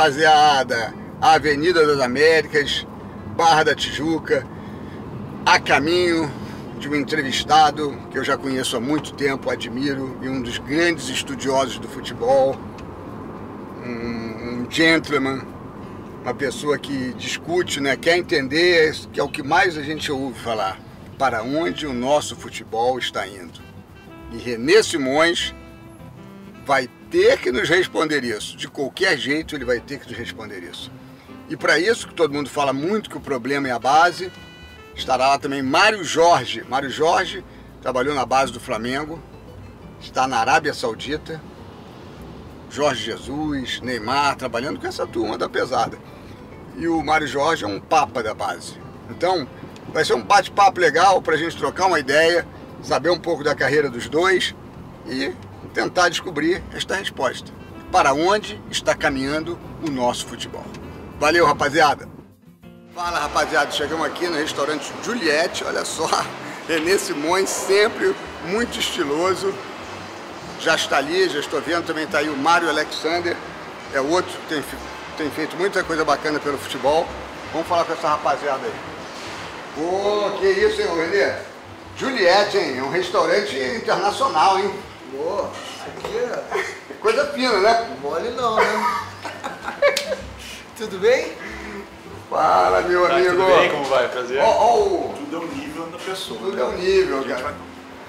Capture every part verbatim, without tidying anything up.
rapaziada, a Avenida das Américas, Barra da Tijuca, a caminho de um entrevistado que eu já conheço há muito tempo, admiro, e um dos grandes estudiosos do futebol, um, um gentleman, uma pessoa que discute, né, quer entender, que é o que mais a gente ouve falar, para onde o nosso futebol está indo. E René Simões vai ter que nos responder isso. De qualquer jeito ele vai ter que nos responder isso. E para isso, que todo mundo fala muito que o problema é a base, estará lá também Mário Jorge. Mário Jorge trabalhou na base do Flamengo, está na Arábia Saudita. Jorge Jesus, Neymar, trabalhando com essa turma da pesada. E o Mário Jorge é um papa da base. Então, vai ser um bate-papo legal para a gente trocar uma ideia, saber um pouco da carreira dos dois e tentar descobrir esta resposta. Para onde está caminhando o nosso futebol? Valeu, rapaziada! Fala, rapaziada! Chegamos aqui no restaurante Juliette, olha só, René Simões, sempre muito estiloso. Já está ali, já estou vendo, também está aí o Mário Alexander, é outro que tem, tem feito muita coisa bacana pelo futebol. Vamos falar com essa rapaziada aí. Pô, que isso, hein, René? Juliette, hein? É um restaurante internacional, hein? Pô, aqui é... coisa fina, né? Mole não, né? Tudo bem? Fala, meu tá, amigo. Tudo bem? Como vai? Prazer. Ó, ó, o... Tudo é um nível da pessoa. Tudo é um nível, cara. Vai...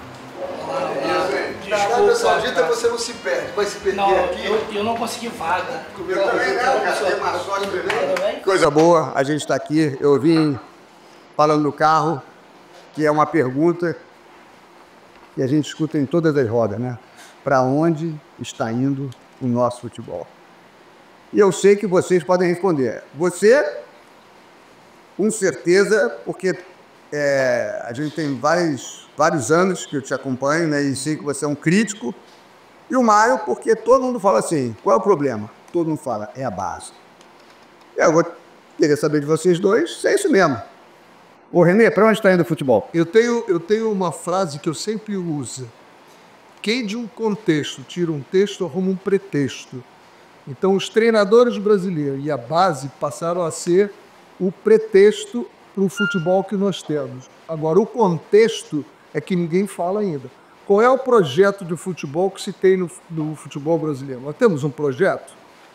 Isso, hein? Na Arábia Saudita você não se perde, vai se perder não, aqui. Eu, eu não consegui vaga. Eu também não, cara. Tem uma sorte Tudo bem? Coisa boa, a gente está aqui. Eu vim falando no carro, que é uma pergunta que a gente escuta em todas as rodas, né? Para onde está indo o nosso futebol? E eu sei que vocês podem responder. Você, com certeza, porque é, a gente tem vários, vários anos que eu te acompanho, né? E sei que você é um crítico. E o Mário, porque todo mundo fala assim, qual é o problema? Todo mundo fala, é a base. Eu vou querer saber de vocês dois se é isso mesmo. Ô, René, para onde está indo o futebol? Eu tenho, eu tenho uma frase que eu sempre uso. Quem de um contexto tira um texto, arruma um pretexto. Então, os treinadores brasileiros e a base passaram a ser o pretexto para o futebol que nós temos. Agora, o contexto é que ninguém fala ainda. Qual é o projeto de futebol que se tem no, no futebol brasileiro? Nós temos um projeto.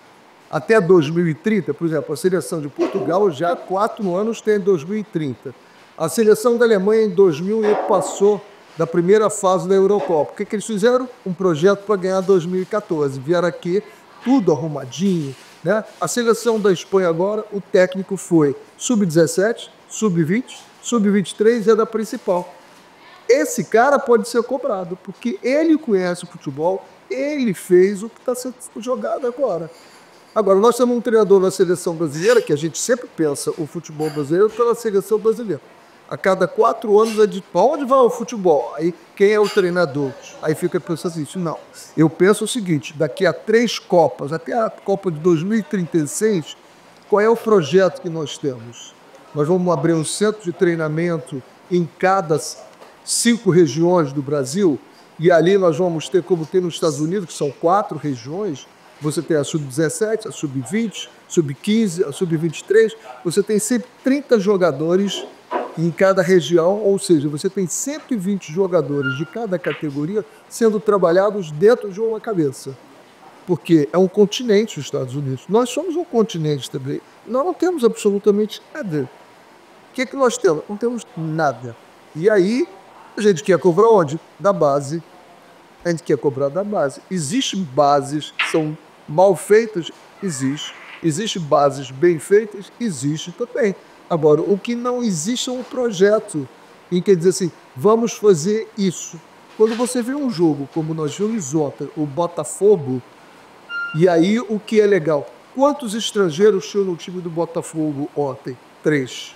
Até dois mil e trinta, por exemplo, a seleção de Portugal já há quatro anos tem dois mil e trinta. A seleção da Alemanha em dois mil passou da primeira fase da Eurocopa. O que, que eles fizeram? Um projeto para ganhar dois mil e quatorze. Vieram aqui, tudo arrumadinho, né? A seleção da Espanha agora, o técnico foi sub dezessete, sub vinte, sub vinte e três e é da principal. Esse cara pode ser cobrado, porque ele conhece o futebol, ele fez o que está sendo jogado agora. Agora, nós temos um treinador na seleção brasileira, que a gente sempre pensa o futebol brasileiro está na seleção brasileira. A cada quatro anos é de para onde vai o futebol? Aí quem é o treinador? Aí fica pensando assim, não. Eu penso o seguinte, daqui a três Copas, até a Copa de dois mil e trinta e seis, qual é o projeto que nós temos? Nós vamos abrir um centro de treinamento em cada cinco regiões do Brasil, e ali nós vamos ter, como tem nos Estados Unidos, que são quatro regiões, você tem a sub dezessete, a sub vinte, sub quinze, a sub vinte e três, você tem sempre trinta jogadores em cada região, ou seja, você tem cento e vinte jogadores de cada categoria sendo trabalhados dentro de uma cabeça. Porque é um continente os Estados Unidos. Nós somos um continente também. Nós não temos absolutamente nada. O que é que nós temos? Não temos nada. E aí, a gente quer cobrar onde? Da base. A gente quer cobrar da base. Existem bases que são mal feitas? Existe. Existem bases bem feitas? Existe também. Agora, o que não existe é um projeto em que diz assim, vamos fazer isso. Quando você vê um jogo, como nós vimos ontem, o Botafogo, e aí o que é legal? Quantos estrangeiros tinham no time do Botafogo ontem? Três.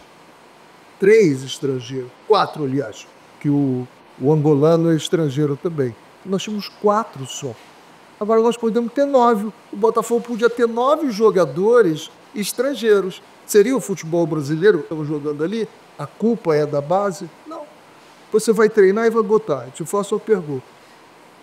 Três estrangeiros. Quatro, aliás, que o, o angolano é estrangeiro também. Nós tínhamos quatro só. Agora nós podemos ter nove. O Botafogo podia ter nove jogadores estrangeiros. Seria o futebol brasileiro que estamos jogando ali? A culpa é da base? Não. Você vai treinar e vai botar. Eu te faço uma pergunta.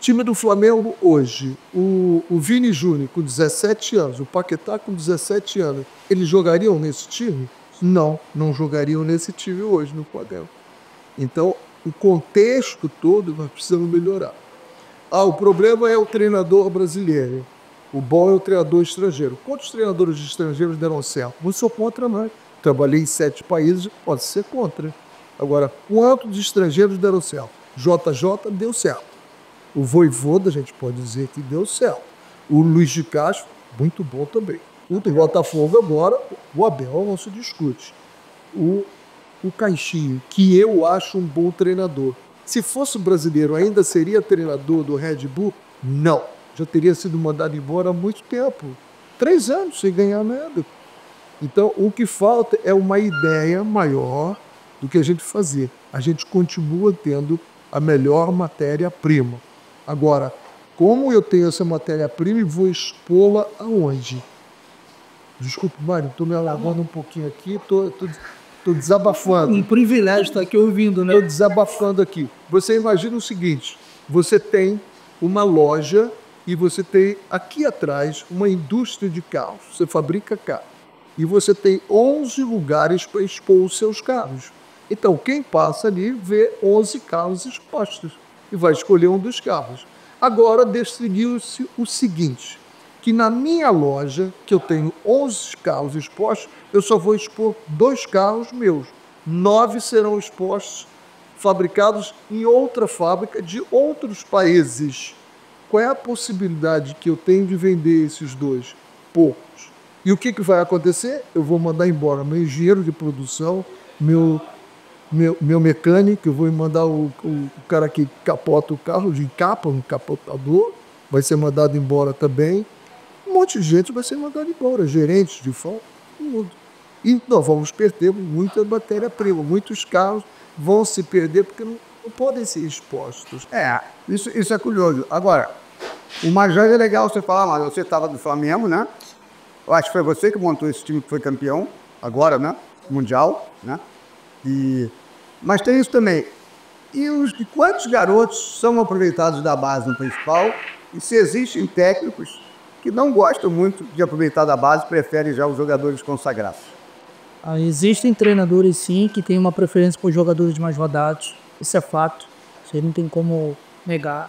Time do Flamengo hoje, o, o Vini Júnior com dezessete anos, o Paquetá com dezessete anos, eles jogariam nesse time? Não, não jogariam nesse time hoje no Flamengo. Então, o contexto todo nós precisamos melhorar. Ah, o problema é o treinador brasileiro. O bom é o treinador estrangeiro. Quantos treinadores estrangeiros deram certo? Não sou contra, não. Trabalhei em sete países, pode ser contra. Agora, quantos estrangeiros deram certo? J J deu certo. O Vojvoda, a gente pode dizer que deu certo. O Luiz de Castro, muito bom também. O Botafogo agora, o Abel não se discute. O, o Caixinha, que eu acho um bom treinador. Se fosse brasileiro, ainda seria treinador do Red Bull? Não. Já teria sido mandado embora há muito tempo. Três anos sem ganhar nada. Então, o que falta é uma ideia maior do que a gente fazer. A gente continua tendo a melhor matéria-prima. Agora, como eu tenho essa matéria-prima e vou expô-la aonde? Desculpa, Mário, estou me alagando um pouquinho aqui, estou desabafando. Um privilégio estar aqui ouvindo, né? Estou desabafando aqui. Você imagina o seguinte, você tem uma loja e você tem aqui atrás uma indústria de carros. Você fabrica carros. E você tem onze lugares para expor os seus carros. Então, quem passa ali vê onze carros expostos e vai escolher um dos carros. Agora, decidiu-se o seguinte, que na minha loja, que eu tenho onze carros expostos, eu só vou expor dois carros meus. Nove serão expostos, fabricados em outra fábrica de outros países. Qual é a possibilidade que eu tenho de vender esses dois? Poucos. E o que, que vai acontecer? Eu vou mandar embora meu engenheiro de produção, meu, meu, meu mecânico, eu vou mandar o, o, o cara que capota o carro, de encapa, um capotador, vai ser mandado embora também. Um monte de gente vai ser mandado embora, gerentes de fora, tudo. E nós vamos perder muita matéria-prima, muitos carros vão se perder porque não, não podem ser expostos. É, isso, isso é curioso. Agora, o Major é legal você falar, mas você estava do Flamengo, né? Eu acho que foi você que montou esse time que foi campeão, agora, né? Mundial, né? E... Mas tem isso também. E, os, e quantos garotos são aproveitados da base no principal? E se existem técnicos que não gostam muito de aproveitar da base, preferem já os jogadores consagrados? Ah, existem treinadores, sim, que têm uma preferência por jogadores mais rodados. Isso é fato. Isso aí não tem como negar.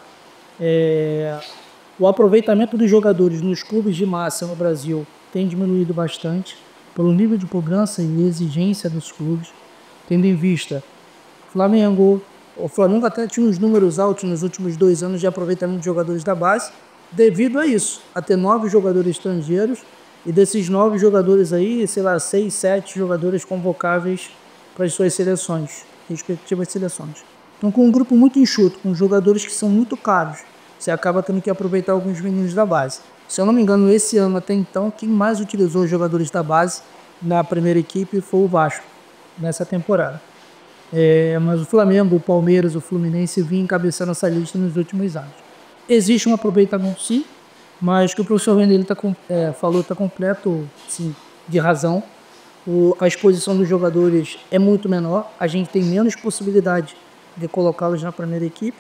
É... O aproveitamento dos jogadores nos clubes de massa no Brasil tem diminuído bastante pelo nível de cobrança e exigência dos clubes, tendo em vista Flamengo. O Flamengo até tinha uns números altos nos últimos dois anos de aproveitamento de jogadores da base, devido a isso, a ter nove jogadores estrangeiros e desses nove jogadores aí, sei lá, seis, sete jogadores convocáveis para as suas seleções, respectivas seleções. Então, com um grupo muito enxuto, com jogadores que são muito caros, você acaba tendo que aproveitar alguns meninos da base. Se eu não me engano, esse ano até então, quem mais utilizou os jogadores da base na primeira equipe foi o Vasco, nessa temporada. É, mas o Flamengo, o Palmeiras, o Fluminense vinham encabeçando essa lista nos últimos anos. Existe um aproveitamento, sim, mas que o professor Vanderlei tá, é, falou está completo, sim, de razão. O, a exposição dos jogadores é muito menor, a gente tem menos possibilidade de colocá-los na primeira equipe.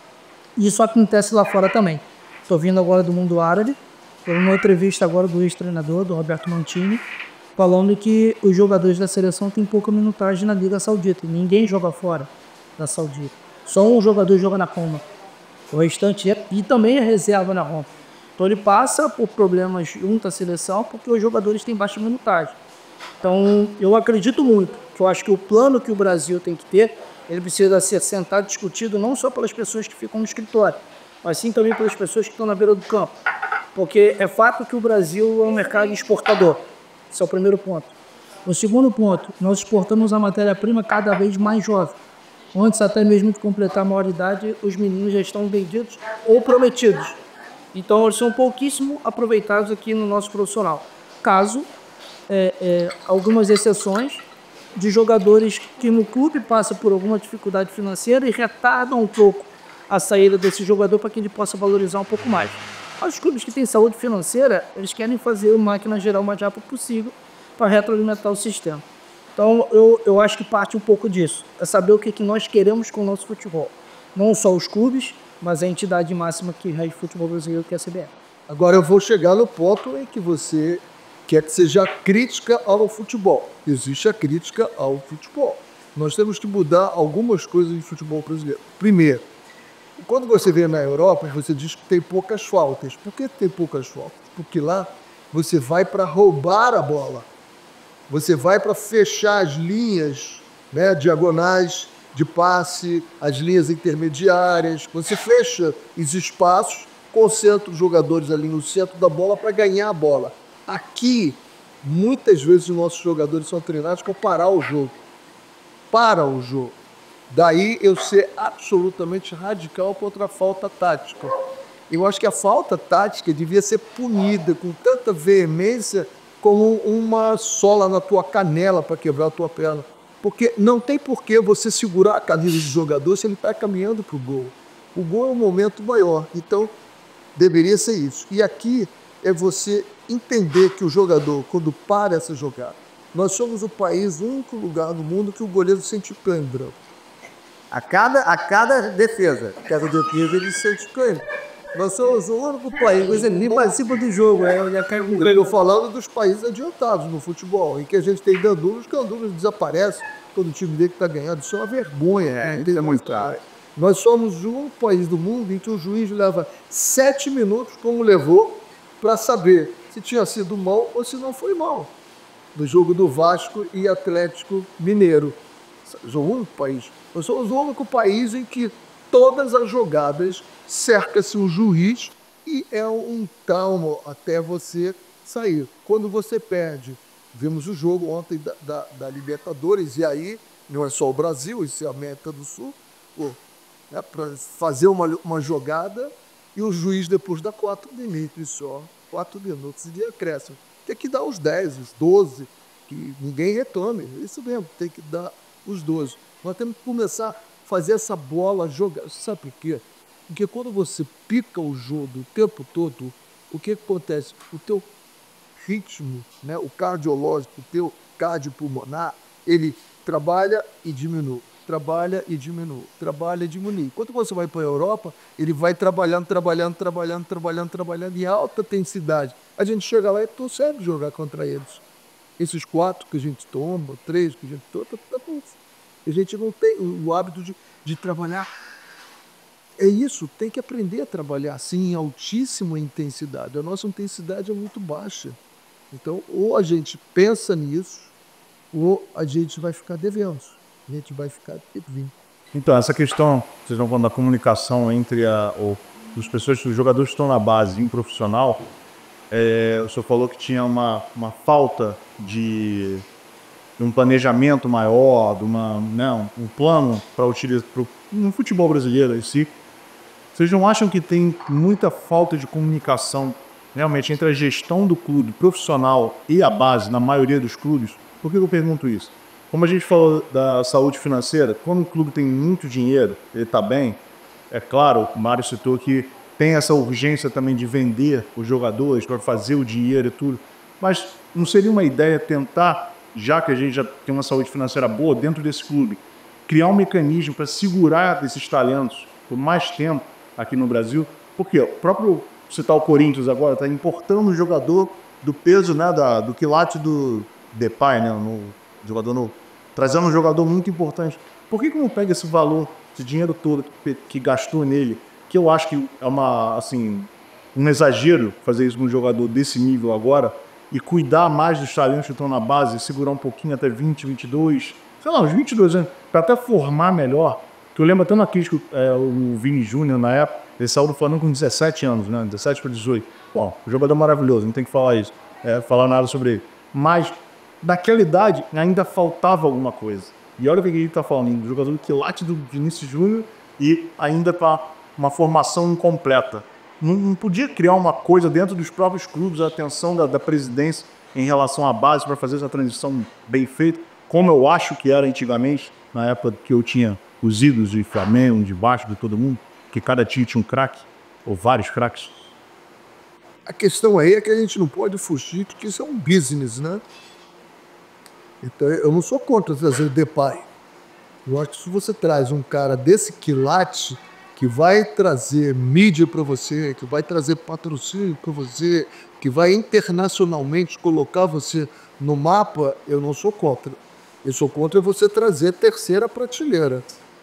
E isso acontece lá fora também. Estou vindo agora do mundo árabe, estou numa entrevista agora do ex-treinador, do Roberto Mantini, falando que os jogadores da seleção têm pouca minutagem na Liga Saudita. Ninguém joga fora da Saudita. Só um jogador joga na Roma. O restante é, e também é reserva na Roma. Então ele passa por problemas junto à seleção porque os jogadores têm baixa minutagem. Então eu acredito muito, que eu acho que o plano que o Brasil tem que ter, ele precisa ser sentado e discutido não só pelas pessoas que ficam no escritório, mas sim também pelas pessoas que estão na beira do campo. Porque é fato que o Brasil é um mercado exportador. Esse é o primeiro ponto. O segundo ponto, nós exportamos a matéria-prima cada vez mais jovem. Antes até mesmo de completar a maioridade, os meninos já estão vendidos ou prometidos. Então eles são pouquíssimo aproveitados aqui no nosso profissional. Caso, é, é, algumas exceções de jogadores que no clube passam por alguma dificuldade financeira e retardam um pouco a saída desse jogador para que ele possa valorizar um pouco mais. Os clubes que têm saúde financeira, eles querem fazer a máquina gerar o mais rápido possível para retroalimentar o sistema. Então, eu, eu acho que parte um pouco disso. É saber o que, que nós queremos com o nosso futebol. Não só os clubes, mas é a entidade máxima que rege o futebol brasileiro, que é a C B F. Agora eu vou chegar no ponto em que você quer que seja crítica ao futebol. Existe a crítica ao futebol. Nós temos que mudar algumas coisas em futebol brasileiro. Primeiro, quando você vê na Europa, você diz que tem poucas faltas. Por que tem poucas faltas? Porque lá você vai para roubar a bola. Você vai para fechar as linhas, né, diagonais de passe, as linhas intermediárias. Você fecha os espaços, concentra os jogadores ali no centro da bola para ganhar a bola. Aqui, muitas vezes os nossos jogadores são treinados para parar o jogo. Para o jogo. Daí eu ser absolutamente radical contra a falta tática. Eu acho que a falta tática devia ser punida com tanta veemência como uma sola na tua canela para quebrar a tua perna. Porque não tem por que você segurar a camisa do jogador se ele está caminhando para o gol. O gol é um momento maior, então deveria ser isso. E aqui é você entender que o jogador, quando para essa jogada, nós somos o país, o único lugar no mundo que o goleiro sente cãibra. A cada, a cada defesa, cada defesa ele sente cãibra. Nós somos o único país, você nem participa do jogo, é onde cai um grego falando dos países adiantados no futebol, em que a gente tem gandulos, gandulos desaparecem quando o time dele está ganhando. Isso é uma vergonha. É, isso é muito claro. Nós somos o único país do mundo em que o juiz leva sete minutos, como levou, para saber se tinha sido mão ou se não foi mão. No jogo do Vasco e Atlético Mineiro. Nós somos o único país. Nós somos o único país em que todas as jogadas cerca-se um juiz e é um trauma até você sair. Quando você perde, vimos o jogo ontem da, da, da Libertadores, e aí não é só o Brasil, isso é a América do Sul, pô, é para fazer uma, uma jogada e o juiz depois dá quatro minutos só, quatro minutos de acréscimo. Tem que dar os dez, os doze, que ninguém retome, isso mesmo, tem que dar os doze. Nós temos que começar a fazer essa bola jogar, sabe por quê? Porque quando você pica o jogo o tempo todo, o que acontece? O teu ritmo, né, o cardiológico, o teu cardiopulmonar, ele trabalha e diminui, trabalha e diminui, trabalha e diminui. Quando você vai para a Europa, ele vai trabalhando, trabalhando, trabalhando, trabalhando, trabalhando em alta intensidade. A gente chega lá e consegue jogar contra eles. Esses quatro que a gente toma, três que a gente toma, tá, tá bom. A gente não tem o hábito de, de trabalhar. É isso, tem que aprender a trabalhar assim em altíssima intensidade. A nossa intensidade é muito baixa. Então, ou a gente pensa nisso, ou a gente vai ficar devendo. A gente vai ficar devendo. Então, essa questão, vocês estão falando da comunicação entre a, o, os, pessoas, os jogadores que estão na base e um profissional, é, o senhor falou que tinha uma, uma falta de, de um planejamento maior, de uma, né, um, um plano para utilizar no futebol brasileiro em si. Vocês não acham que tem muita falta de comunicação realmente entre a gestão do clube profissional e a base, na maioria dos clubes? Por que eu pergunto isso? Como a gente falou da saúde financeira, quando o clube tem muito dinheiro, ele está bem, é claro, o Mário citou que tem essa urgência também de vender os jogadores para fazer o dinheiro e tudo, mas não seria uma ideia tentar, já que a gente já tem uma saúde financeira boa dentro desse clube, criar um mecanismo para segurar esses talentos por mais tempo aqui no Brasil? Porque o próprio, citar o Corinthians agora, está importando um jogador do peso, né, da, do quilate do Depay, né, no jogador novo, trazendo um jogador muito importante. Por que que não pega esse valor, esse dinheiro todo que, que gastou nele, que eu acho que é uma, assim, um exagero fazer isso com um jogador desse nível agora, e cuidar mais dos talentos que estão na base, segurar um pouquinho até vinte, vinte e dois, sei lá, uns vinte e dois anos, para até formar melhor? Que eu lembro até na crítica, é, o Vini Júnior, na época, ele saiu do Flamengo com dezessete anos, né? dezessete para dezoito. Bom, o jogador maravilhoso, não tem que falar isso, é, falar nada sobre ele. Mas, naquela idade, ainda faltava alguma coisa. E olha o que ele está falando, do jogador que late do Vinícius Júnior e ainda para uma formação incompleta. Não, não podia criar uma coisa dentro dos próprios clubes, a atenção da, da presidência em relação à base para fazer essa transição bem feita, como eu acho que era antigamente, na época que eu tinha os ídolos de Flamengo, debaixo de todo mundo, que cada time tinha um craque, ou vários craques. A questão aí é que a gente não pode fugir de que isso é um business, né? Então, eu não sou contra trazer o Depay. Eu acho que se você traz um cara desse quilate, que vai trazer mídia para você, que vai trazer patrocínio para você, que vai internacionalmente colocar você no mapa, eu não sou contra. Eu sou contra você trazer terceira prateleira.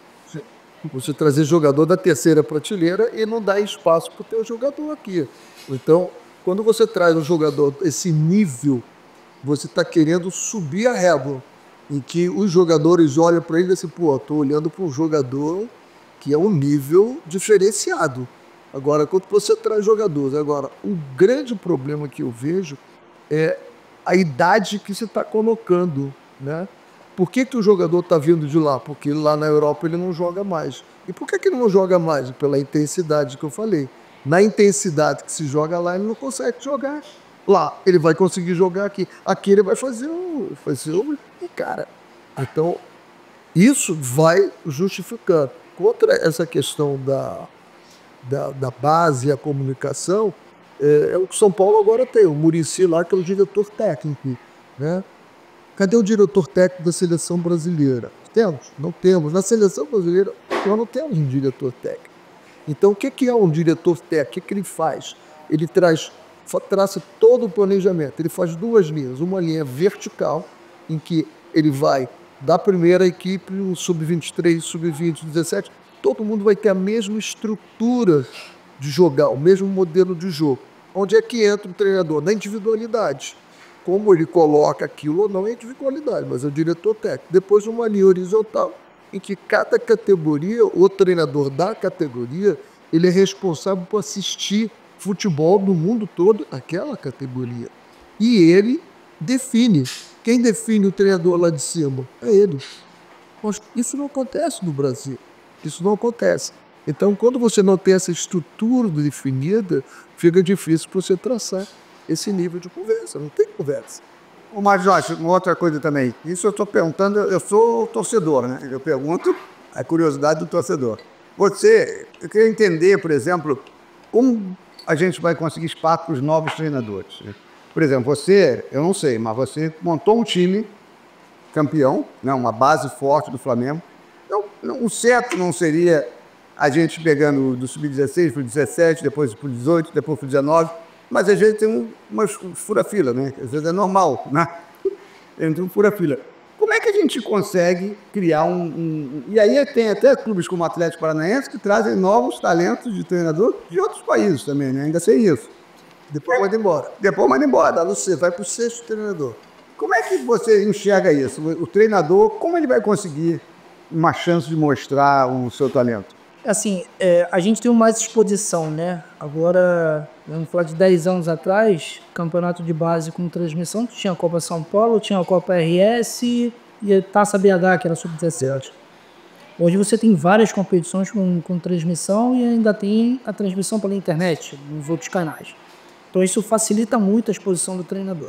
Você trazer jogador da terceira prateleira e não dar espaço para o teu jogador aqui. Então, quando você traz um jogador esse nível, você está querendo subir a régua, em que os jogadores olham para ele e assim, pô, estou olhando para um jogador que é um nível diferenciado. Agora, quando você traz jogadores, agora, o grande problema que eu vejo é a idade que você está colocando, né? Por que, que o jogador está vindo de lá? Porque lá na Europa ele não joga mais. E por que, que ele não joga mais? Pela intensidade que eu falei. Na intensidade que se joga lá, ele não consegue jogar. Lá, ele vai conseguir jogar aqui. Aqui ele vai fazer o... Fazer o cara. Então, isso vai justificando. Contra essa questão da, da, da base e a comunicação, é, é o que São Paulo agora tem. O Muricy lá, que é o diretor técnico, né? Cadê o diretor técnico da seleção brasileira? Temos? Não temos. Na seleção brasileira, nós não temos um diretor técnico. Então, o que é um diretor técnico? O que, que ele faz? Ele traz, traça todo o planejamento. Ele faz duas linhas. Uma linha vertical, em que ele vai da primeira equipe, o sub vinte e três, sub vinte, dezessete, todo mundo vai ter a mesma estrutura de jogar, o mesmo modelo de jogo. Onde é que entra o treinador? Na individualidade. Como ele coloca aquilo ou não é individualidade, mas é o diretor técnico. Depois uma linha horizontal, em que cada categoria, o treinador da categoria, ele é responsável por assistir futebol no mundo todo naquela categoria. E ele define. Quem define o treinador lá de cima? É ele. Mas isso não acontece no Brasil. Isso não acontece. Então, quando você não tem essa estrutura definida, fica difícil para você traçar esse nível de conversa. Não tem conversa. Ô, mas, Jorge, uma outra coisa também. Isso eu estou perguntando, eu sou torcedor, né? Eu pergunto a curiosidade do torcedor. Você, eu queria entender, por exemplo, como a gente vai conseguir espaço para os novos treinadores. Por exemplo, você, eu não sei, mas você montou um time campeão, né? Uma base forte do Flamengo. Então, o certo não seria a gente pegando do sub dezesseis para o dezessete, depois para o dezoito, depois para o dezenove, mas a gente tem um, umas fura-fila, né? Às vezes é normal, né? Tem um fura-fila. Como é que a gente consegue criar um, um... E aí tem até clubes como o Atlético Paranaense que trazem novos talentos de treinador de outros países também, né? Ainda sei isso. Depois manda embora. Depois manda embora. Dá no C, vai para o sexto treinador. Como é que você enxerga isso? O treinador, como ele vai conseguir uma chance de mostrar o seu talento? Assim, é, a gente tem mais exposição, né? Agora, vamos falar de dez anos atrás, campeonato de base com transmissão, tinha a Copa São Paulo, tinha a Copa R S e a Taça B H, que era sub dezessete. Hoje você tem várias competições com, com transmissão e ainda tem a transmissão pela internet, nos outros canais. Então isso facilita muito a exposição do treinador.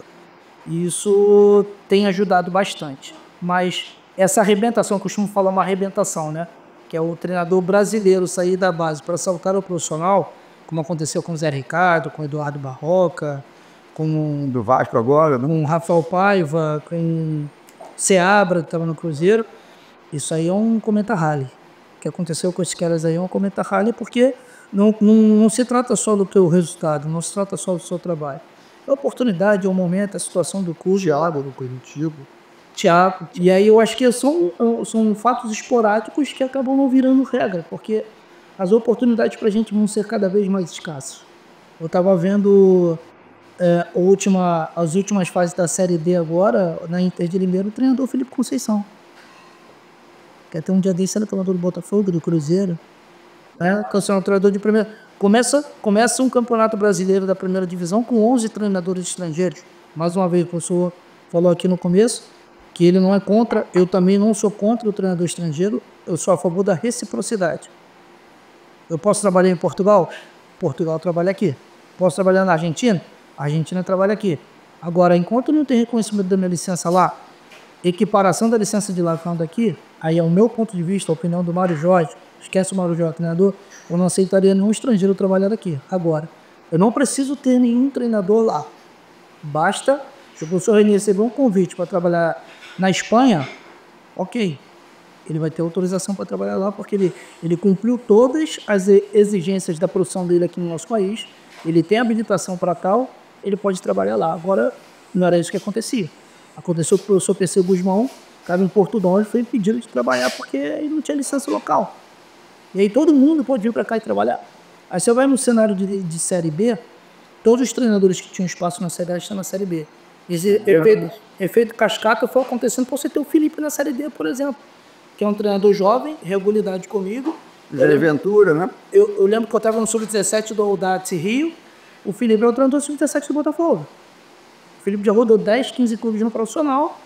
E isso tem ajudado bastante. Mas essa arrebentação, eu costumo falar uma arrebentação, né? Que é o treinador brasileiro sair da base para saltar ao profissional, como aconteceu com o Zé Ricardo, com o Eduardo Barroca, com do Vasco agora, né? Com o Rafael Paiva, com o Seabra, que estava no Cruzeiro. Isso aí é um cometa rally. O que aconteceu com esses caras aí é um cometa rally, porque não, não, não se trata só do teu resultado, não se trata só do seu trabalho. É a oportunidade, é o momento, a situação do clube. Thiago no Curitiba. Thiago. E aí eu acho que são, são fatos esporádicos que acabam não virando regra, porque as oportunidades para a gente vão ser cada vez mais escassas. Eu estava vendo é, a última, as últimas fases da Série D agora, na Inter de Limeira, o treinador Felipe Conceição. Que até um dia desse era treinador do Botafogo, do Cruzeiro. Né? Que é um treinador de primeira. Começa, começa um campeonato brasileiro da primeira divisão com onze treinadores estrangeiros. Mais uma vez, o professor falou aqui no começo que ele não é contra, eu também não sou contra o treinador estrangeiro, eu sou a favor da reciprocidade. Eu posso trabalhar em Portugal? Portugal trabalha aqui. Posso trabalhar na Argentina? A Argentina trabalha aqui. Agora, enquanto não tem reconhecimento da minha licença lá, equiparação da licença de lá falando daqui, aí é o meu ponto de vista, a opinião do Mário Jorge, esquece o Mário Jorge, treinador, eu não aceitaria nenhum estrangeiro trabalhar aqui. Agora, eu não preciso ter nenhum treinador lá. Basta, se o professor Renier receber um convite para trabalhar na Espanha, ok. ele vai ter autorização para trabalhar lá, porque ele, ele cumpriu todas as exigências da profissão dele aqui no nosso país, ele tem habilitação para tal, ele pode trabalhar lá. Agora, não era isso que acontecia. Aconteceu que o professor P C Guzmão estava em Portugal e foi impedido de trabalhar porque ele não tinha licença local. E aí todo mundo pode vir para cá e trabalhar. Aí você vai no cenário de, de Série B, todos os treinadores que tinham espaço na Série A estão na Série B. Esse efeito, efeito cascata foi acontecendo para você ter o Felipe na Série D, por exemplo, que é um treinador jovem, regularidade comigo. Jair Ventura, né? Eu, eu lembro que eu estava no sub dezessete do Audax Rio, o Felipe é o treinador sub dezessete do Botafogo. O Felipe já rodou dez, quinze clubes no profissional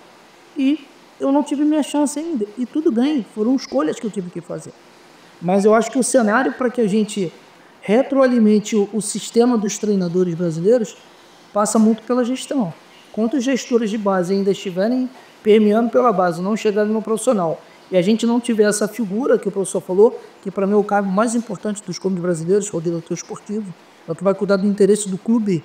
e eu não tive minha chance ainda. E tudo bem, foram escolhas que eu tive que fazer. Mas eu acho que o cenário para que a gente retroalimente o, o sistema dos treinadores brasileiros passa muito pela gestão. Quanto os gestores de base ainda estiverem permeando pela base, não chegarem no profissional, e a gente não tiver essa figura que o professor falou, que para mim é o cargo mais importante dos clubes brasileiros, o diretor esportivo, é o que vai cuidar do interesse do clube,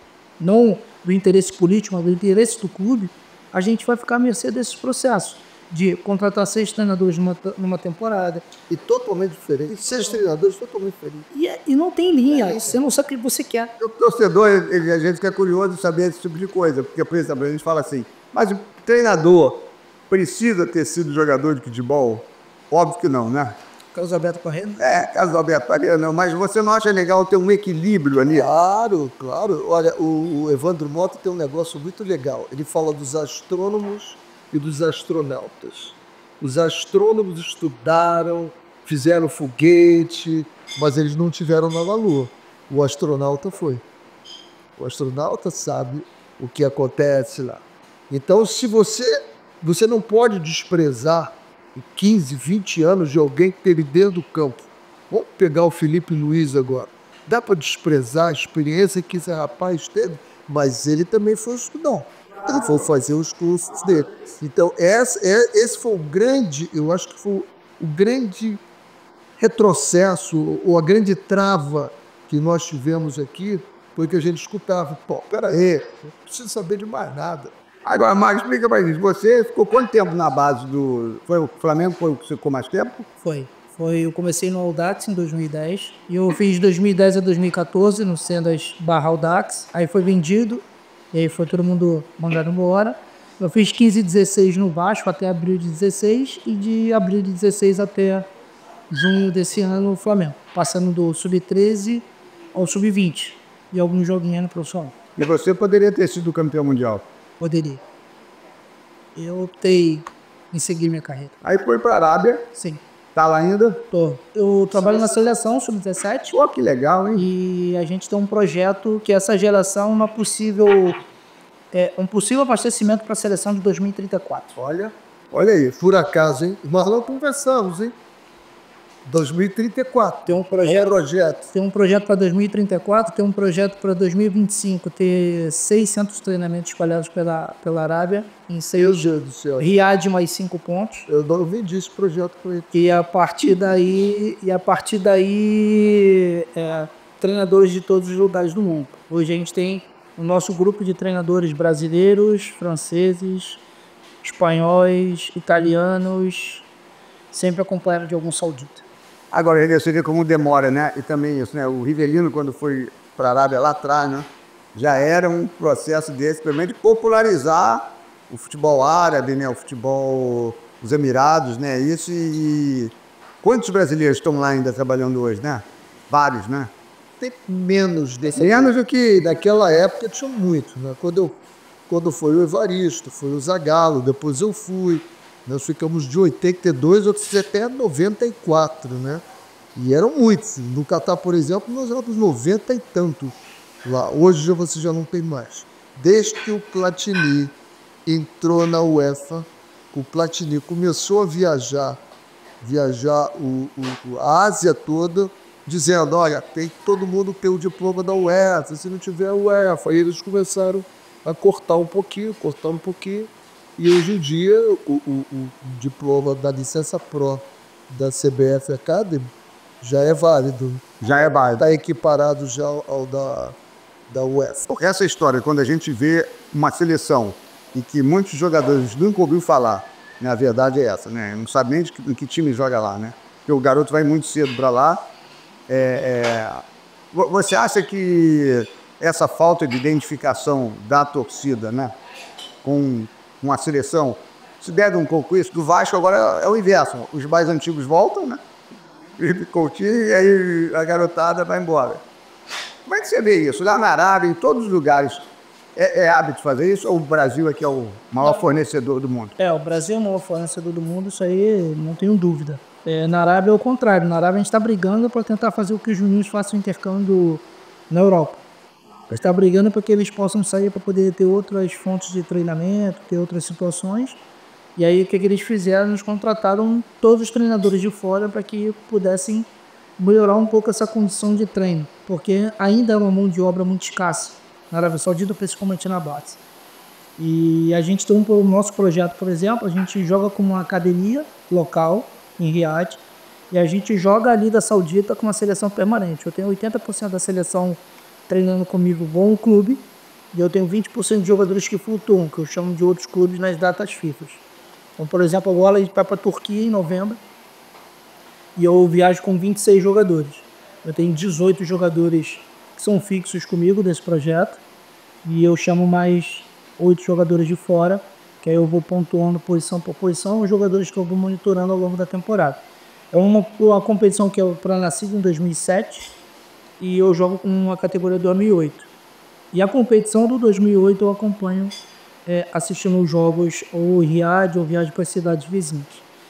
não do interesse político, mas do interesse do clube, a gente vai ficar à mercê desses processos de contratar seis treinadores numa, numa temporada. E totalmente diferente. Seis treinadores totalmente diferentes. E, e não tem linha, você não sabe o que você quer. O torcedor, ele, a gente fica curioso de saber esse tipo de coisa, porque, por exemplo, a gente fala assim, mas o treinador precisa ter sido jogador de futebol? Óbvio que não, né? Carlos Alberto Corrêa? É, Carlos Alberto Corrêa não, mas você não acha legal ter um equilíbrio ali? Claro, claro. Olha, o, o Evandro Mota tem um negócio muito legal. Ele fala dos astrônomos e dos astronautas. Os astrônomos estudaram, fizeram foguete, mas eles não tiveram na Lua. O astronauta foi. O astronauta sabe o que acontece lá. Então, se você, você não pode desprezar quinze, vinte anos de alguém que teve dentro do campo. Vamos pegar o Felipe Luiz agora. Dá para desprezar a experiência que esse rapaz teve, mas ele também foi estudar. Ele foi fazer os cursos dele. Então, essa, esse foi o grande, eu acho que foi o grande retrocesso, ou a grande trava que nós tivemos aqui, foi que a gente escutava. Pô, peraí, não preciso saber de mais nada. Agora, Marcos, explica pra gente, você ficou quanto tempo na base do... Foi o Flamengo foi o que você ficou mais tempo? Foi. Foi. Eu comecei no Audax em dois mil e dez, e eu fiz de dois mil e dez a dois mil e quatorze no Sendas barra Audax, aí foi vendido, e aí foi todo mundo mandado embora. Eu fiz quinze e dezesseis no Vasco até abril de dezesseis, e de abril de dezesseis até junho desse ano no Flamengo, passando do sub treze ao sub vinte, e alguns joguinhos no profissional. E você poderia ter sido campeão mundial? Poderia. Eu optei em seguir minha carreira. Aí foi para a Arábia. Sim. Tá lá ainda? Tô. Eu trabalho na seleção sub dezessete. Pô, que legal, hein? E a gente tem um projeto que essa geração é uma possível, é, um possível abastecimento para a seleção de dois mil e trinta e quatro. Olha, olha aí, por acaso, hein? Nós não conversamos, hein? dois mil e trinta e quatro. Tem um projeto, projeto. Tem um projeto para dois mil e trinta e quatro, tem um projeto para dois mil e vinte e cinco, ter seiscentos treinamentos espalhados pela, pela Arábia, em seis, Meu Deus do céu. Riad mais cinco pontos. Eu não vendi esse projeto para ele. E a partir daí, e a partir daí é, treinadores de todos os lugares do mundo. Hoje a gente tem o nosso grupo de treinadores brasileiros, franceses, espanhóis, italianos, sempre acompanhado de algum saudita. Agora, você vê como demora, né? E também isso, né? O Rivelino, quando foi para a Arábia lá atrás, né? Já era um processo desse, pelo menos de popularizar o futebol árabe, né? O futebol dos Emirados, né? Isso e... Quantos brasileiros estão lá ainda trabalhando hoje, né? Vários, né? Tem menos desse. Menos do que... Naquela época tinha muito, né? Quando, eu, quando foi o Evaristo, foi o Zagallo, depois eu fui. Nós ficamos de oitenta e dois, outros até noventa e quatro, né? E eram muitos. No Catar, por exemplo, nós éramos noventa e tanto lá. Hoje já você já não tem mais. Desde que o Platini entrou na UEFA, o Platini começou a viajar, viajar o, o, a Ásia toda, dizendo, olha, tem todo mundo tem o diploma da UEFA, se não tiver UEFA. Aí eles começaram a cortar um pouquinho, cortar um pouquinho. E hoje em dia, o, o, o diploma da licença Pro da C B F Academy já é válido. Já é válido. Está equiparado já ao, ao da, da UEFA. Essa história, quando a gente vê uma seleção em que muitos jogadores nunca ouviram falar, A verdade é essa, né? Não sabe nem de que, de que time joga lá, né? Porque o garoto vai muito cedo para lá. É, é... Você acha que essa falta de identificação da torcida, né, com, com a seleção, se deve um pouco isso? Do Vasco agora é o inverso. Os mais antigos voltam, né? E aí a garotada vai embora. Como é que você vê isso? Lá na Arábia, em todos os lugares, é, é hábito fazer isso? Ou o Brasil aqui é o maior fornecedor do mundo? É, o Brasil é o maior fornecedor do mundo, isso aí não tenho dúvida. É, na Arábia é o contrário. Na Arábia a gente está brigando para tentar fazer o que os juninhos façam intercâmbio na Europa. A gente está brigando para que eles possam sair para poder ter outras fontes de treinamento, ter outras situações. E aí o que, que eles fizeram? Eles contrataram todos os treinadores de fora para que pudessem melhorar um pouco essa condição de treino. Porque ainda é uma mão de obra muito escassa na Arábia Saudita, principalmente na base. E a gente tem um, o nosso projeto, por exemplo, a gente joga com uma academia local em Riad e a gente joga ali da Saudita com uma seleção permanente. Eu tenho oitenta por cento da seleção treinando comigo com o clube e eu tenho vinte por cento de jogadores que flutuam, que eu chamo de outros clubes nas datas FIFA. Então, por exemplo, agora a gente vai para a Turquia em novembro e eu viajo com vinte e seis jogadores. Eu tenho dezoito jogadores que são fixos comigo desse projeto e eu chamo mais oito jogadores de fora, que aí eu vou pontuando posição por posição, os jogadores que eu vou monitorando ao longo da temporada. É uma, uma competição que é para nascido em dois mil e sete e eu jogo com uma categoria do dois mil e oito. E a competição do dois mil e oito eu acompanho é, assistindo os jogos ou em Riad ou viagem para as cidades vizinhas.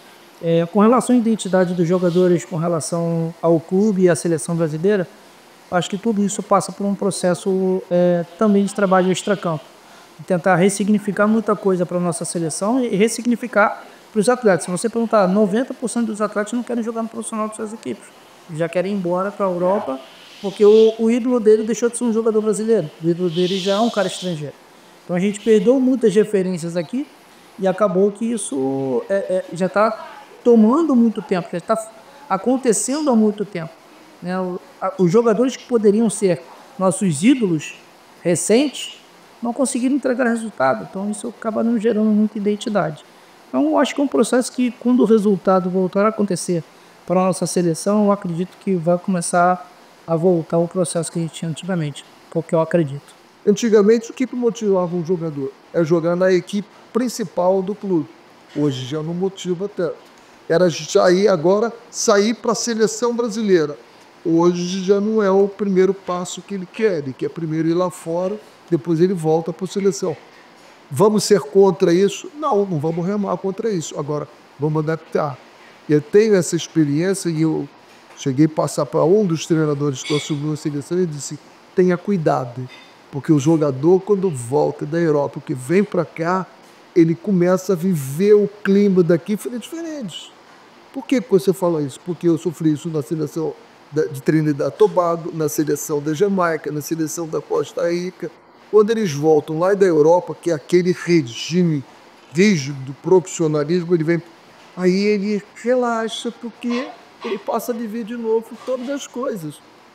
É, com relação à identidade dos jogadores, com relação ao clube e à seleção brasileira, acho que tudo isso passa por um processo é, também de trabalho extracampo. Tentar ressignificar muita coisa para a nossa seleção e ressignificar para os atletas. Se você perguntar, noventa por cento dos atletas não querem jogar no profissional de suas equipes. Já querem ir embora para a Europa, porque o, o ídolo dele deixou de ser um jogador brasileiro. O ídolo dele já é um cara estrangeiro. Então a gente perdeu muitas referências aqui e acabou que isso é, é, já está tomando muito tempo, já está acontecendo há muito tempo. Né? O, a, os jogadores que poderiam ser nossos ídolos recentes não conseguiram entregar resultado, então isso acaba não gerando muita identidade. Então eu acho que é um processo que, quando o resultado voltar a acontecer para a nossa seleção, eu acredito que vai começar a voltar o processo que a gente tinha antigamente, porque eu acredito. Antigamente, o que motivava um jogador? É jogar na equipe principal do clube. Hoje já não motiva tanto. Era já ir agora sair para a seleção brasileira. Hoje já não é o primeiro passo que ele quer, ele quer primeiro ir lá fora, depois ele volta para a seleção. Vamos ser contra isso? Não, não vamos remar contra isso. Agora, vamos adaptar. Eu tenho essa experiência e eu cheguei a passar para um dos treinadores que assumiu a seleção e disse, tenha cuidado, porque o jogador, quando volta da Europa, que vem para cá, ele começa a viver o clima daqui diferente. Por que você fala isso? Porque eu sofri isso na seleção de Trinidad e Tobago, na seleção da Jamaica, na seleção da Costa Rica. Quando eles voltam lá da Europa, que é aquele regime rígido do profissionalismo, ele vem, aí ele relaxa, porque ele passa a viver de novo todas as coisas.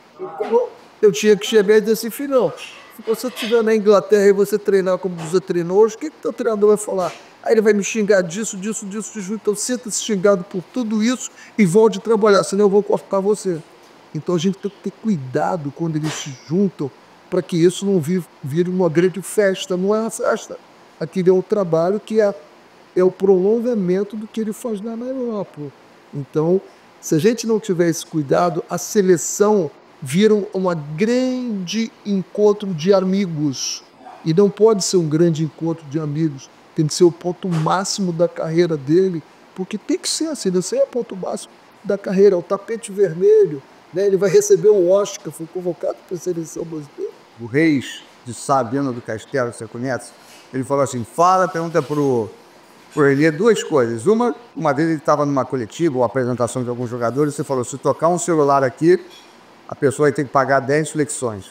Eu, eu tinha que chegar e dizer assim, filhão, se você estiver na Inglaterra e você treinar como você treinou hoje, o que o teu treinador vai falar? Aí ele vai me xingar disso, disso, disso, disso. Então sinta-se xingado por tudo isso e volte trabalhar, senão eu vou cortar você. Então a gente tem que ter cuidado quando eles se juntam, para que isso não vire uma grande festa. Não é uma festa. Aquilo é um trabalho que é, é o prolongamento do que ele faz lá na Europa. Então, se a gente não tiver esse cuidado, a seleção vira um grande encontro de amigos. E não pode ser um grande encontro de amigos. Tem que ser o ponto máximo da carreira dele, porque tem que ser assim, não é o ponto máximo da carreira, é o tapete vermelho. Né? Ele vai receber o Oscar, foi convocado para a seleção brasileira. O Reis de Sabino do Castelo, você conhece? Ele falou assim, fala, pergunta pro, pro Elie duas coisas. Uma, uma vez ele estava numa coletiva ou apresentação de alguns jogadores, você falou, se tocar um celular aqui, a pessoa vai ter que pagar dez flexões.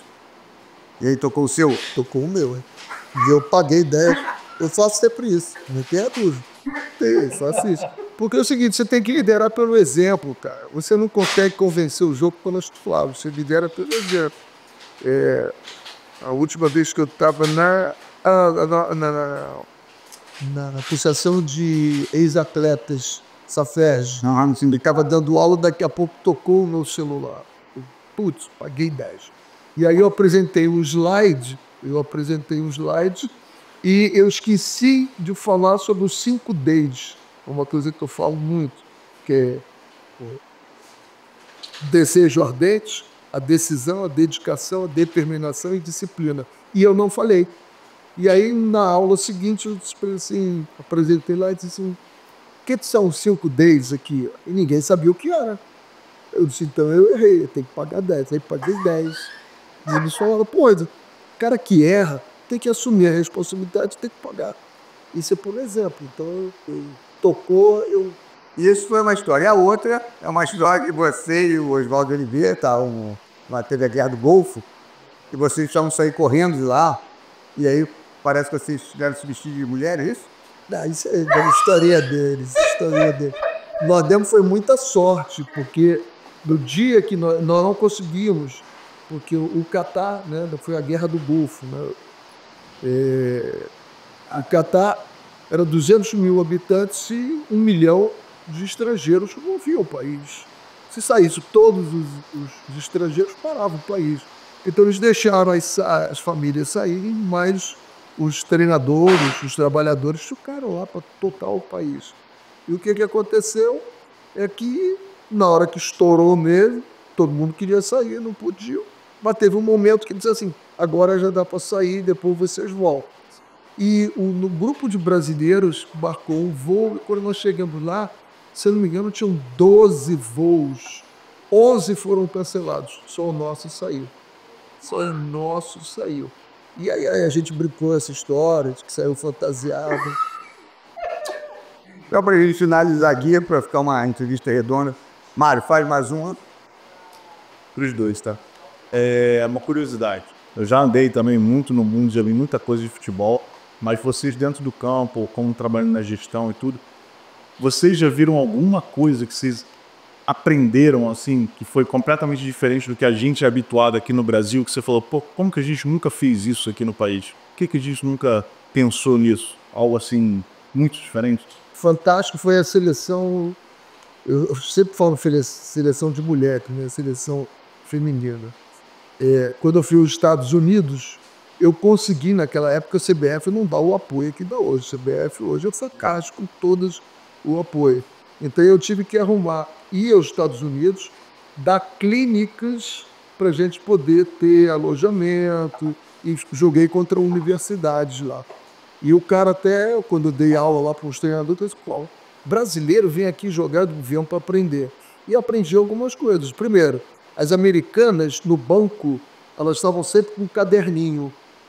E aí tocou o seu? Tocou o meu, hein? E eu paguei dez. Eu faço sempre isso, não tem a dúvida. Tem, faço isso. Porque é o seguinte, você tem que liderar pelo exemplo, cara. Você não consegue convencer o jogo pelas palavras, você lidera pelo exemplo. É, a última vez que eu estava na, na, na, na associação de ex-atletas Safej. Não, não sim. Ficava dando aula, daqui a pouco tocou o meu celular. Putz, paguei dez. E aí eu apresentei o slide, eu apresentei o slide e eu esqueci de falar sobre os cinco Ds. Uma coisa que eu falo muito, que é o desejo ardente, a decisão, a dedicação, a determinação e disciplina. E eu não falei. E aí, na aula seguinte, eu disse assim, apresentei lá e disse assim, o que são os cinco Ds aqui? E ninguém sabia o que era. Eu disse, então eu errei, eu tenho que pagar dez. Aí paguei dez. E eles falaram, pô, o cara que erra tem que assumir a responsabilidade, tem que pagar. Isso é por exemplo. Então, eu, eu, tocou, eu... Isso foi uma história. A outra é uma história que você e o Oswaldo Oliveira estavam, teve a Guerra do Golfo, e vocês estavam sair correndo de lá, e aí parece que vocês tiveram se vestir de mulher, é isso? Não, isso é a história deles, a história deles. Nós demos foi muita sorte, porque no dia que nós, nós não conseguimos, porque o, o Catar, né, foi a Guerra do Golfo, né? É, o Catar era duzentos mil habitantes e um milhão de estrangeiros que moviam o país. Se saísse todos os, os estrangeiros, paravam o país. Então eles deixaram as, as famílias saírem, mas os treinadores, os trabalhadores ficaram lá para tocar o país. E o que, que aconteceu é que, na hora que estourou mesmo, todo mundo queria sair, não podia. Mas teve um momento que disse assim, agora já dá para sair, depois vocês voltam. E o, no grupo de brasileiros marcou um voo, e quando nós chegamos lá, se eu não me engano, tinham doze voos. onze foram cancelados, só o nosso saiu. Só o nosso saiu. E aí, aí a gente brincou essa história de que saiu fantasiado. Só para a gente finalizar aqui, para ficar uma entrevista redonda. Mário, faz mais uma. Para os dois, tá? É uma curiosidade. Eu já andei também muito no mundo, já vi muita coisa de futebol, mas vocês dentro do campo, como trabalhando na gestão e tudo, vocês já viram alguma coisa que vocês aprenderam, assim, que foi completamente diferente do que a gente é habituado aqui no Brasil, que você falou, pô, como que a gente nunca fez isso aqui no país? Por que que a gente nunca pensou nisso? Algo, assim, muito diferente? Fantástico foi a seleção, eu sempre falo seleção de mulher, né? Seleção feminina. É, quando eu fui aos Estados Unidos, eu consegui, naquela época, a C B F não dá o apoio que dá hoje. A C B F hoje é fantástico com todas o apoio. Então eu tive que arrumar, ir aos Estados Unidos, dar clínicas para a gente poder ter alojamento, e joguei contra universidades lá. E o cara até, quando eu dei aula lá para os treinadores, eu disse, pô, brasileiro vem aqui jogar do avião para aprender. E aprendi algumas coisas. Primeiro, as americanas no banco, elas estavam sempre com um caderninho.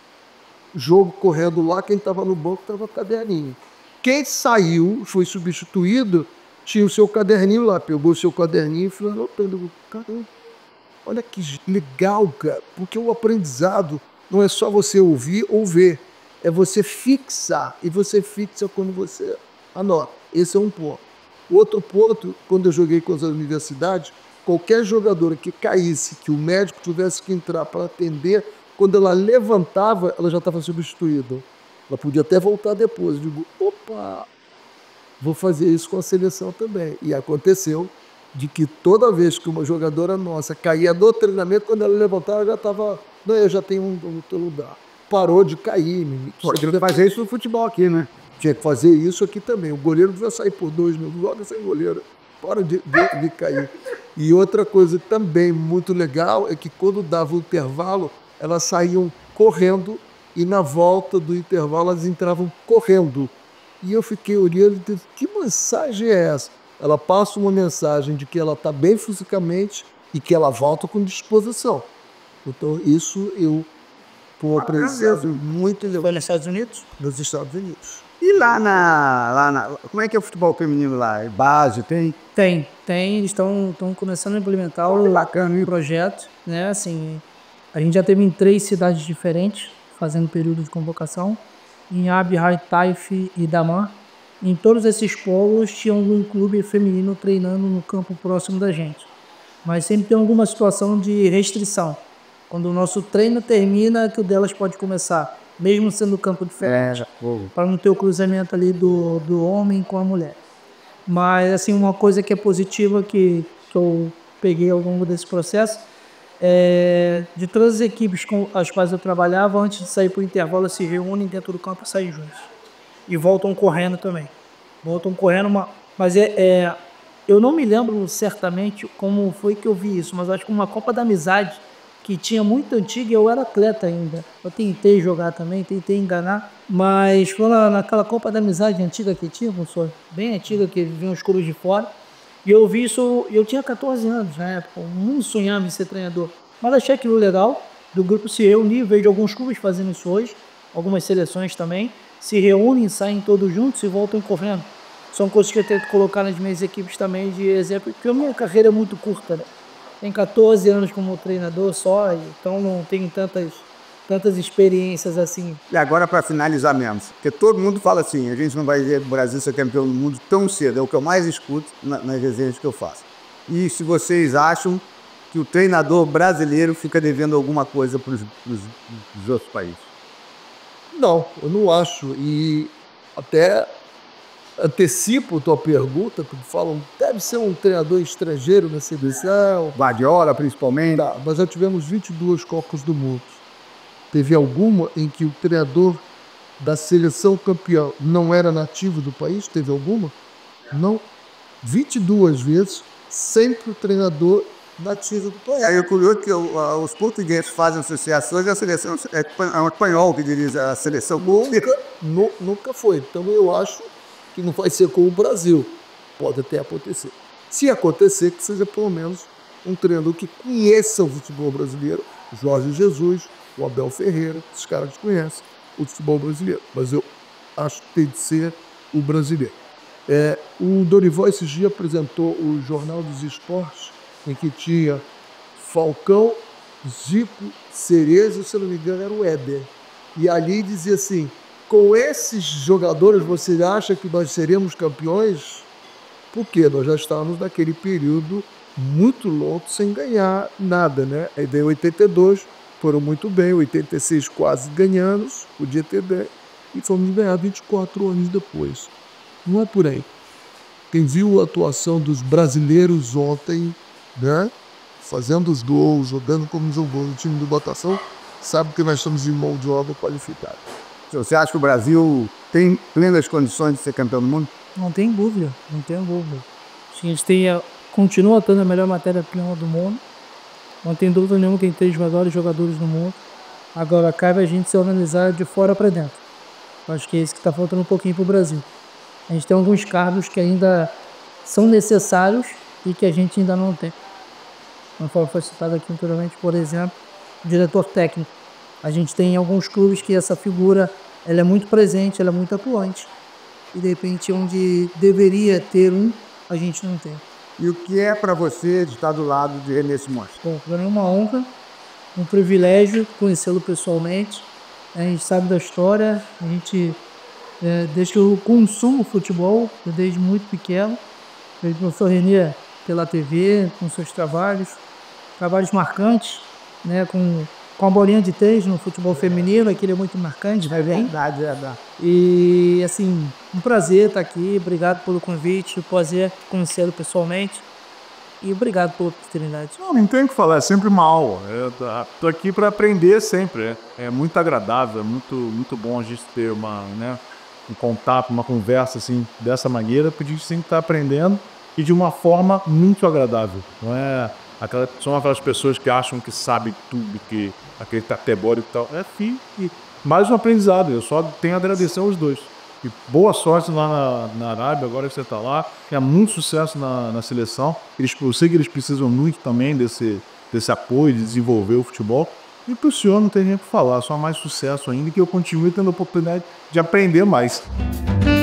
Jogo correndo lá, quem estava no banco estava com caderninho. Quem saiu, foi substituído, tinha o seu caderninho lá, pegou o seu caderninho e falou, anotando, caramba, olha que legal, cara, porque o aprendizado não é só você ouvir ou ver, é você fixar, e você fixa quando você anota. Esse é um ponto. O outro ponto, quando eu joguei com as universidades, qualquer jogadora que caísse, que o médico tivesse que entrar para atender, quando ela levantava, ela já estava substituída. Ela podia até voltar depois. Eu digo, opa, vou fazer isso com a seleção também. E aconteceu de que toda vez que uma jogadora nossa caía do treinamento, quando ela levantava, ela já estava, não, eu já tenho um outro lugar. Parou de cair. Tinha que fazer isso no futebol aqui, né? Tinha que fazer isso aqui também. O goleiro devia sair por dois mil, joga sem goleiro. Para de, de, de cair. E outra coisa também muito legal é que quando dava o intervalo, elas saíam correndo e na volta do intervalo elas entravam correndo. E eu fiquei olhando e disse, que mensagem é essa? Ela passa uma mensagem de que ela está bem fisicamente e que ela volta com disposição. Então isso eu foi um aprendizado muito legal. Foi nos Estados Unidos? Nos Estados Unidos. E lá na, lá na... Como é que é o futebol feminino lá? É base, tem? Tem, tem. Eles estão começando a implementar o Bacana, hein? projeto, né? Assim, a gente já teve em três cidades diferentes, fazendo período de convocação. Em Abhai, Taif e Daman. Em todos esses polos tinha algum clube feminino treinando no campo próximo da gente. Mas sempre tem alguma situação de restrição. Quando o nosso treino termina, que o delas pode começar. mesmo sendo campo diferente, para não ter o cruzamento ali do, do homem com a mulher. Mas, assim, uma coisa que é positiva que, que eu peguei ao longo desse processo é de todas as equipes com as quais eu trabalhava, antes de sair para o intervalo, se reúnem dentro do campo e saem juntos. E voltam correndo também. Voltam correndo, uma, mas é, é... Eu não me lembro certamente como foi que eu vi isso, mas acho que uma Copa da Amizade que tinha muito antiga, eu era atleta ainda. Eu tentei jogar também, tentei enganar, mas foi lá naquela Copa da Amizade antiga que tinha, professor, bem antiga, que vinham os clubes de fora. E eu vi isso, eu tinha quatorze anos na época, não sonhava em ser treinador. Mas achei aquilo legal, do grupo se reunir, vejo alguns clubes fazendo isso hoje, algumas seleções também, se reúnem, saem todos juntos e voltam correndo. São coisas que eu tento colocar nas minhas equipes também de exemplo, porque a minha carreira é muito curta, né? Tenho quatorze anos como treinador só, então não tenho tantas, tantas experiências assim. E agora, para finalizar mesmo, porque todo mundo fala assim, a gente não vai ver o Brasil ser campeão do mundo tão cedo, é o que eu mais escuto na, nas resenhas que eu faço. E se vocês acham que o treinador brasileiro fica devendo alguma coisa para os outros países? Não, eu não acho. E até antecipo tua pergunta, porque falam, deve ser um treinador estrangeiro na seleção. Guardiola, principalmente. Tá, mas já tivemos vinte e duas Copas do Mundo. Teve alguma em que o treinador da seleção campeã não era nativo do país? Teve alguma? Não. vinte e duas vezes, sempre o treinador nativo do país. É, eu curioso que o, os portugueses fazem associações e a seleção é, é um espanhol que dirige a seleção. Nunca, nu, nunca foi. Então eu acho que não vai ser como o Brasil. Pode até acontecer. Se acontecer, que seja pelo menos um treinador que conheça o futebol brasileiro. Jorge Jesus, o Abel Ferreira, esses caras conhecem o futebol brasileiro. Mas eu acho que tem de ser o brasileiro. É, o Dorival esses dias apresentou o Jornal dos Esportes, em que tinha Falcão, Zico, Cerezo, se não me engano era o Éder. E ali dizia assim, com esses jogadores você acha que nós seremos campeões? Porque nós já estávamos naquele período muito longo sem ganhar nada, né? Aí veio oitenta e dois, foram muito bem, oitenta e seis quase ganhamos, podia ter bem, e fomos ganhar vinte e quatro anos depois. Não é por aí. Quem viu a atuação dos brasileiros ontem, né? Fazendo os gols, jogando como jogou no time do Botafogo, sabe que nós estamos em mão de obra qualificada. Você acha que o Brasil tem plenas condições de ser campeão do mundo? Não tem dúvida, não tem dúvida. A gente tem, continua tendo a melhor matéria-prima do mundo. Não tem dúvida nenhuma que tem os melhores jogadores do mundo. Agora, cabe a gente se organizar de fora para dentro. Acho que é isso que está faltando um pouquinho para o Brasil. A gente tem alguns cargos que ainda são necessários e que a gente ainda não tem. Conforme foi citado aqui anteriormente, por exemplo, o diretor técnico. A gente tem alguns clubes que essa figura ela é muito presente, ela é muito atuante. E de repente, onde deveria ter um, a gente não tem. E o que é para você de estar do lado de René Simões? Bom, para mim é uma honra, um privilégio conhecê-lo pessoalmente. A gente sabe da história, a gente, é, desde que eu consumo futebol, desde muito pequeno, vejo o professor René pela T V, com seus trabalhos, trabalhos marcantes, né, com, com a bolinha de três no futebol feminino, aquele é muito marcante, vai bem. Verdade, verdade. E, assim, um prazer estar aqui, obrigado pelo convite, um prazer conhecê-lo pessoalmente e obrigado pela oportunidade. Não, não tem o que falar, é sempre uma aula. Eu tô aqui para aprender sempre, é, é muito agradável, é muito, muito bom a gente ter uma, né, um contato, uma conversa assim, dessa maneira, porque a gente sempre está aprendendo e de uma forma muito agradável. Não é aquela, são aquelas pessoas que acham que sabem tudo, que aquele categórico e tal. É fim e mais um aprendizado. Eu só tenho a agradecer aos dois. E boa sorte lá na, na Arábia, agora que você está lá. É muito sucesso na, na seleção. Eles, eu sei que eles precisam muito também desse, desse apoio, de desenvolver o futebol. E para o senhor não tem nem o que falar, só mais sucesso ainda, que eu continue tendo a oportunidade de aprender mais.